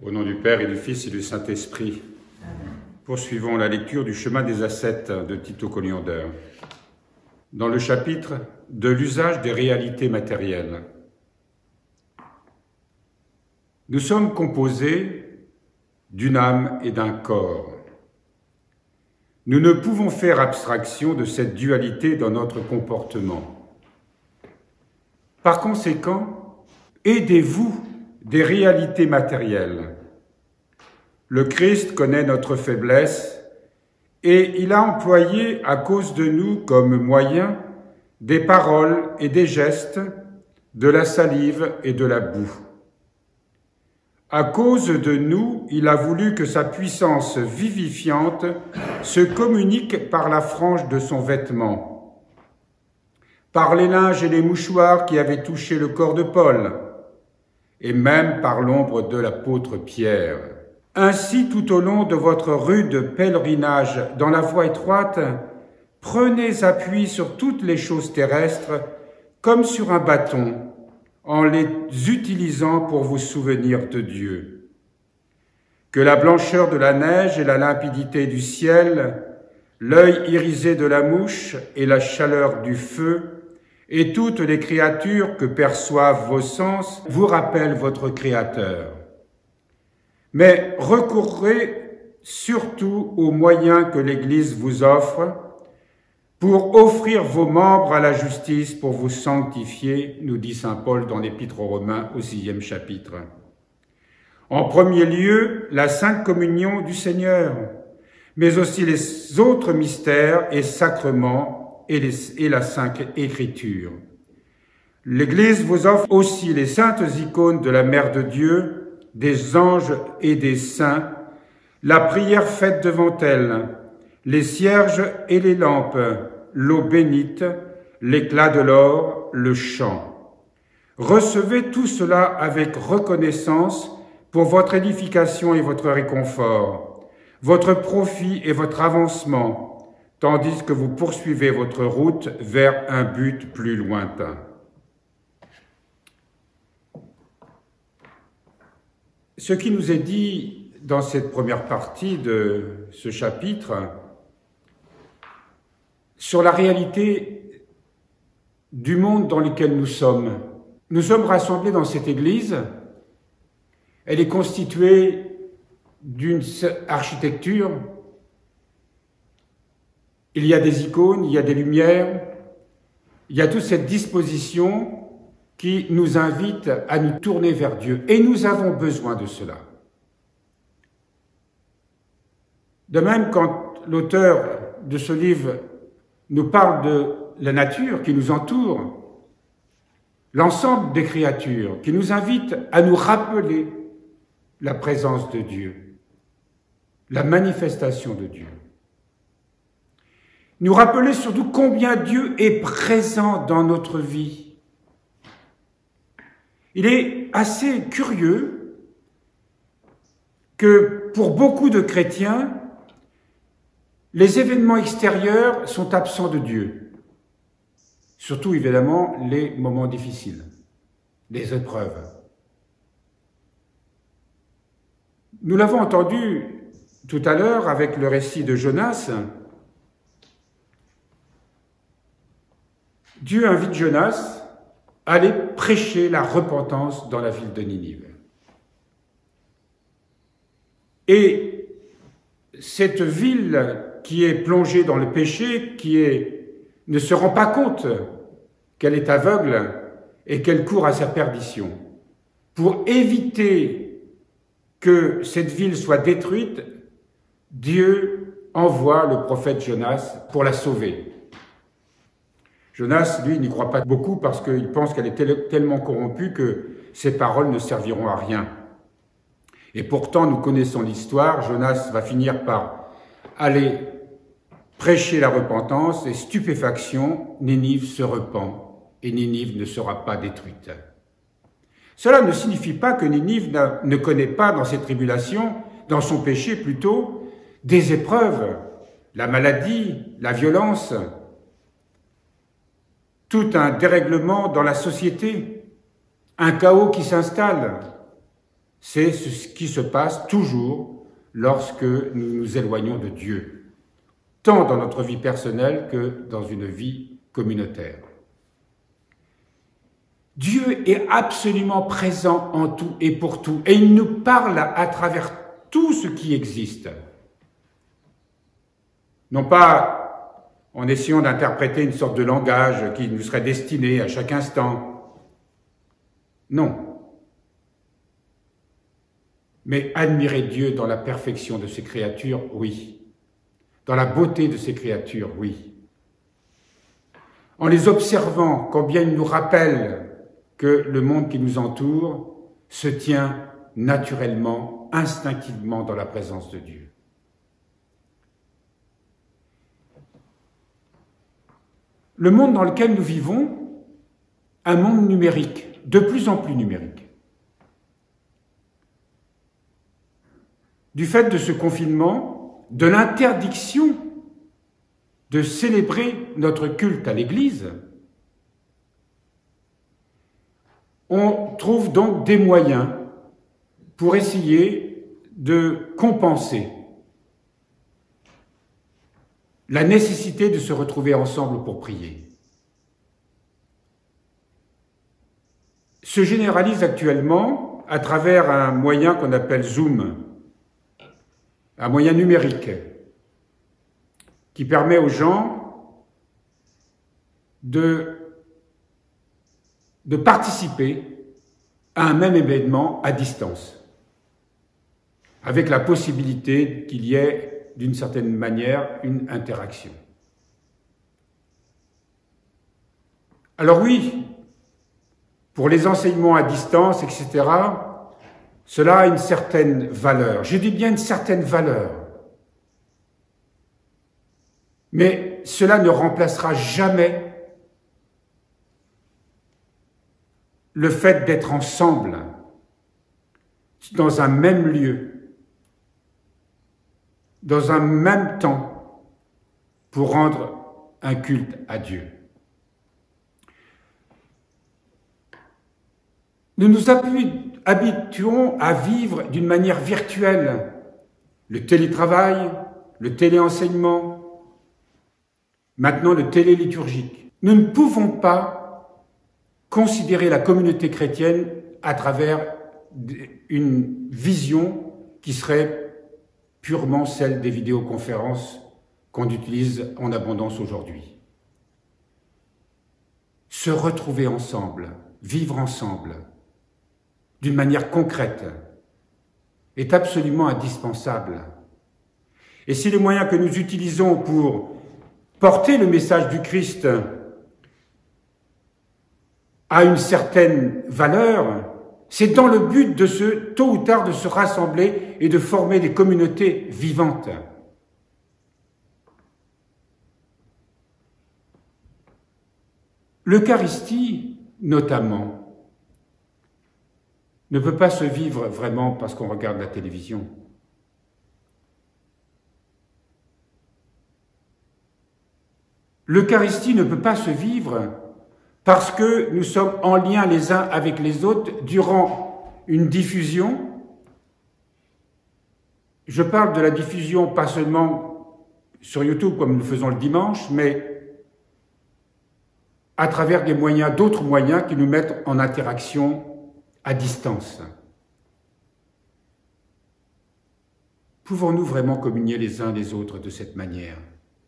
Au nom du Père et du Fils et du Saint-Esprit. Poursuivons la lecture du chemin des ascètes de Tito Coliander. Dans le chapitre de l'usage des réalités matérielles. Nous sommes composés d'une âme et d'un corps. Nous ne pouvons faire abstraction de cette dualité dans notre comportement. Par conséquent, aidez-vous des réalités matérielles. Le Christ connaît notre faiblesse et il a employé à cause de nous comme moyen des paroles et des gestes, de la salive et de la boue. À cause de nous, il a voulu que sa puissance vivifiante se communique par la frange de son vêtement, par les linges et les mouchoirs qui avaient touché le corps de Paul, et même par l'ombre de l'apôtre Pierre. Ainsi, tout au long de votre rude pèlerinage dans la voie étroite, prenez appui sur toutes les choses terrestres comme sur un bâton, en les utilisant pour vous souvenir de Dieu. Que la blancheur de la neige et la limpidité du ciel, l'œil irisé de la mouche et la chaleur du feu, et toutes les créatures que perçoivent vos sens vous rappellent votre Créateur. Mais recourez surtout aux moyens que l'Église vous offre pour offrir vos membres à la justice, pour vous sanctifier, nous dit saint Paul dans l'Épître aux Romains au 6e chapitre. En premier lieu, la Sainte Communion du Seigneur, mais aussi les autres mystères et sacrements et la Sainte Écriture. L'Église vous offre aussi les saintes icônes de la Mère de Dieu, des anges et des saints, la prière faite devant elle, les cierges et les lampes, l'eau bénite, l'éclat de l'or, le chant. Recevez tout cela avec reconnaissance pour votre édification et votre réconfort, votre profit et votre avancement, tandis que vous poursuivez votre route vers un but plus lointain. Ce qui nous est dit dans cette première partie de ce chapitre, sur la réalité du monde dans lequel nous sommes. Nous sommes rassemblés dans cette église. Elle est constituée d'une architecture. Il y a des icônes, il y a des lumières, il y a toute cette disposition qui nous invite à nous tourner vers Dieu. Et nous avons besoin de cela. De même, quand l'auteur de ce livre nous parle de la nature qui nous entoure, l'ensemble des créatures, qui nous invite à nous rappeler la présence de Dieu, la manifestation de Dieu. Nous rappeler surtout combien Dieu est présent dans notre vie. Il est assez curieux que pour beaucoup de chrétiens, les événements extérieurs sont absents de Dieu. Surtout, évidemment, les moments difficiles, les épreuves. Nous l'avons entendu tout à l'heure avec le récit de Jonas. Dieu invite Jonas à aller prêcher la repentance dans la ville de Ninive. Et cette ville qui est plongée dans le péché, ne se rend pas compte qu'elle est aveugle et qu'elle court à sa perdition. Pour éviter que cette ville soit détruite, Dieu envoie le prophète Jonas pour la sauver. Jonas, lui, n'y croit pas beaucoup parce qu'il pense qu'elle est tellement corrompue que ses paroles ne serviront à rien. Et pourtant, nous connaissons l'histoire, Jonas va finir par aller prêcher la repentance et stupéfaction, Ninive se repent et Ninive ne sera pas détruite. Cela ne signifie pas que Ninive ne connaît pas dans ses tribulations, dans son péché plutôt, des épreuves, la maladie, la violence, tout un dérèglement dans la société, un chaos qui s'installe. C'est ce qui se passe toujours lorsque nous nous éloignons de Dieu, tant dans notre vie personnelle que dans une vie communautaire. Dieu est absolument présent en tout et pour tout, et il nous parle à travers tout ce qui existe. Non pas en essayant d'interpréter une sorte de langage qui nous serait destiné à chaque instant. Non. Mais admirer Dieu dans la perfection de ses créatures, oui. Dans la beauté de ses créatures, oui. En les observant, combien ils nous rappellent que le monde qui nous entoure se tient naturellement, instinctivement dans la présence de Dieu. Le monde dans lequel nous vivons, un monde numérique, de plus en plus numérique. Du fait de ce confinement, de l'interdiction de célébrer notre culte à l'Église, on trouve donc des moyens pour essayer de compenser la nécessité de se retrouver ensemble pour prier. Se généralise actuellement à travers un moyen qu'on appelle Zoom, un moyen numérique qui permet aux gens de participer à un même événement à distance, avec la possibilité qu'il y ait, d'une certaine manière, une interaction. Alors oui, pour les enseignements à distance, etc., cela a une certaine valeur. Je dis bien une certaine valeur. Mais cela ne remplacera jamais le fait d'être ensemble, dans un même lieu, dans un même temps, pour rendre un culte à Dieu. Nous nous habituons à vivre d'une manière virtuelle le télétravail, le téléenseignement, maintenant le téléliturgique. Nous ne pouvons pas considérer la communauté chrétienne à travers une vision qui serait purement celle des vidéoconférences qu'on utilise en abondance aujourd'hui. Se retrouver ensemble, vivre ensemble, d'une manière concrète, est absolument indispensable. Et si les moyens que nous utilisons pour porter le message du Christ a une certaine valeur, c'est dans le but de tôt ou tard, de se rassembler et de former des communautés vivantes. L'Eucharistie, notamment, ne peut pas se vivre vraiment parce qu'on regarde la télévision. L'Eucharistie ne peut pas se vivre parce que nous sommes en lien les uns avec les autres durant une diffusion. Je parle de la diffusion pas seulement sur YouTube comme nous le faisons le dimanche, mais à travers des moyens, d'autres moyens qui nous mettent en interaction à distance. Pouvons-nous vraiment communier les uns les autres de cette manière?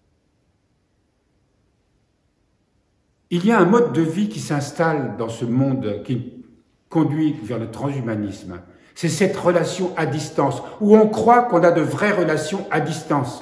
Il y a un mode de vie qui s'installe dans ce monde qui conduit vers le transhumanisme. C'est cette relation à distance, où on croit qu'on a de vraies relations à distance.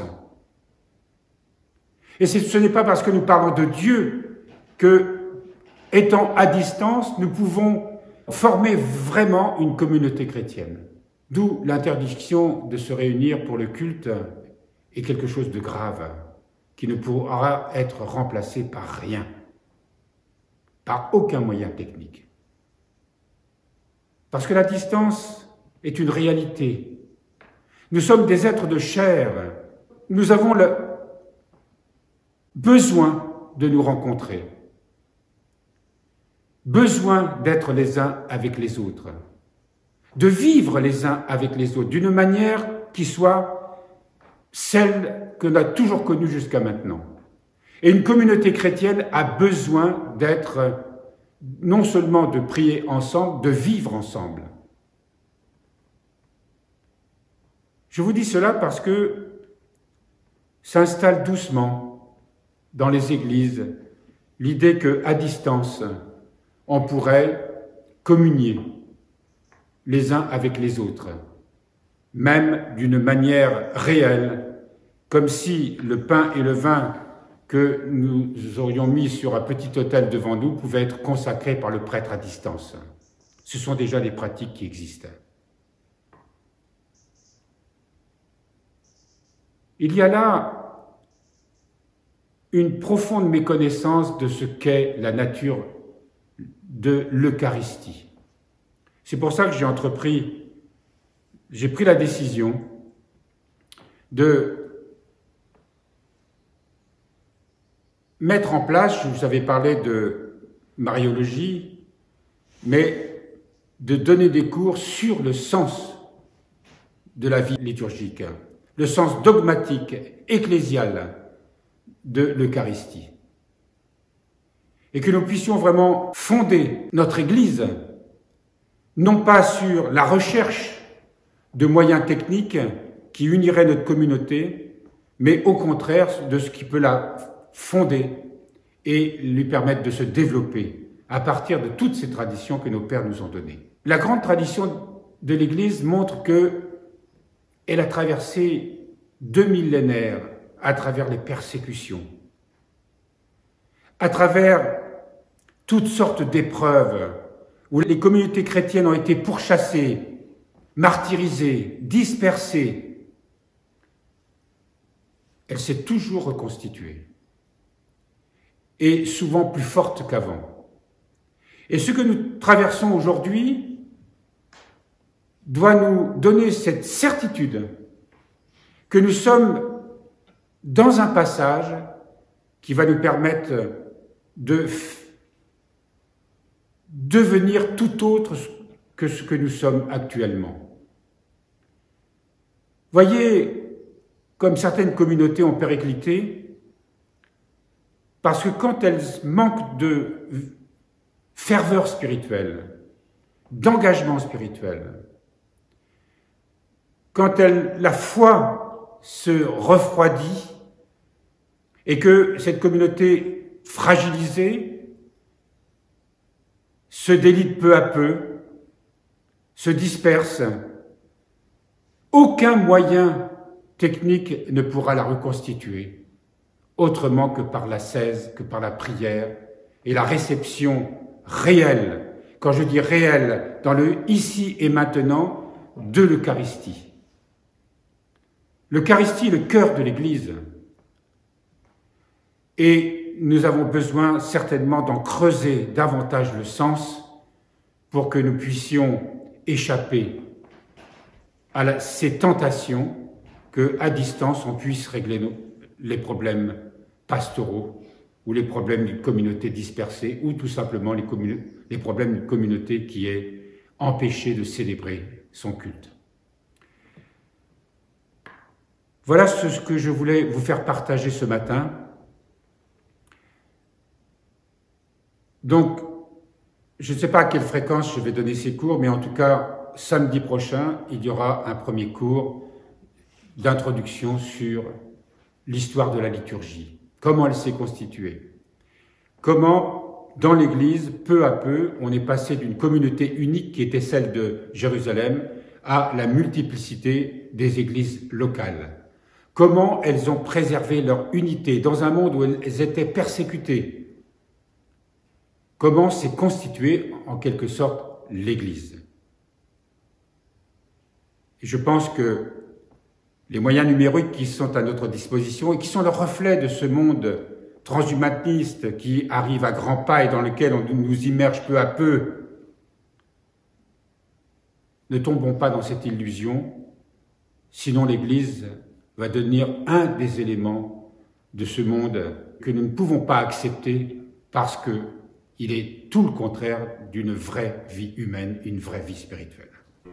Et ce n'est pas parce que nous parlons de Dieu que, étant à distance, nous pouvons former vraiment une communauté chrétienne. D'où l'interdiction de se réunir pour le culte est quelque chose de grave, qui ne pourra être remplacé par rien, par aucun moyen technique. Parce que la distance est une réalité. Nous sommes des êtres de chair. Nous avons le besoin de nous rencontrer. Besoin d'être les uns avec les autres. de vivre les uns avec les autres d'une manière qui soit celle que l'on a toujours connue jusqu'à maintenant. Et une communauté chrétienne a besoin d'être, non seulement de prier ensemble, de vivre ensemble. Je vous dis cela parce que s'installe doucement dans les églises l'idée qu'à distance, on pourrait communier les uns avec les autres, même d'une manière réelle, comme si le pain et le vin que nous aurions mis sur un petit autel devant nous pouvaient être consacrés par le prêtre à distance. Ce sont déjà des pratiques qui existent. Il y a là une profonde méconnaissance de ce qu'est la nature de l'Eucharistie. C'est pour ça que j'ai pris la décision de mettre en place, je vous avais parlé de mariologie, mais de donner des cours sur le sens de la vie liturgique, le sens dogmatique, ecclésial de l'Eucharistie. Et que nous puissions vraiment fonder notre Église, non pas sur la recherche de moyens techniques qui uniraient notre communauté, mais au contraire de ce qui peut la fonder et lui permettre de se développer à partir de toutes ces traditions que nos pères nous ont données. La grande tradition de l'Église montre qu'elle a traversé 2 millénaires à travers les persécutions, à travers toutes sortes d'épreuves où les communautés chrétiennes ont été pourchassées, martyrisées, dispersées. Elle s'est toujours reconstituée, et souvent plus forte qu'avant. Et ce que nous traversons aujourd'hui doit nous donner cette certitude que nous sommes dans un passage qui va nous permettre de devenir tout autre que ce que nous sommes actuellement. Voyez, comme certaines communautés ont périclité, parce que quand elles manquent de ferveur spirituelle, d'engagement spirituel, quand la foi se refroidit et que cette communauté fragilisée se délite peu à peu, se disperse, aucun moyen technique ne pourra la reconstituer autrement que par l'ascèse, que par la prière et la réception réelle, quand je dis réelle, dans le ici et maintenant, de l'Eucharistie. L'Eucharistie est le cœur de l'Église. Et nous avons besoin certainement d'en creuser davantage le sens pour que nous puissions échapper à ces tentations qu'à distance on puisse régler les problèmes pastoraux ou les problèmes d'une communauté dispersée ou tout simplement les problèmes d'une communauté qui est empêchée de célébrer son culte. Voilà ce que je voulais vous faire partager ce matin. Donc, je ne sais pas à quelle fréquence je vais donner ces cours, mais en tout cas, samedi prochain, il y aura un premier cours d'introduction sur l'histoire de la liturgie, comment elle s'est constituée, comment, dans l'Église, peu à peu, on est passé d'une communauté unique qui était celle de Jérusalem à la multiplicité des églises locales. Comment elles ont préservé leur unité dans un monde où elles étaient persécutées. Comment s'est constituée, en quelque sorte, l'Église. Et je pense que les moyens numériques qui sont à notre disposition et qui sont le reflet de ce monde transhumaniste qui arrive à grands pas et dans lequel on nous immerge peu à peu, ne tombons pas dans cette illusion, sinon l'Église va devenir un des éléments de ce monde que nous ne pouvons pas accepter parce qu'il est tout le contraire d'une vraie vie humaine, une vraie vie spirituelle.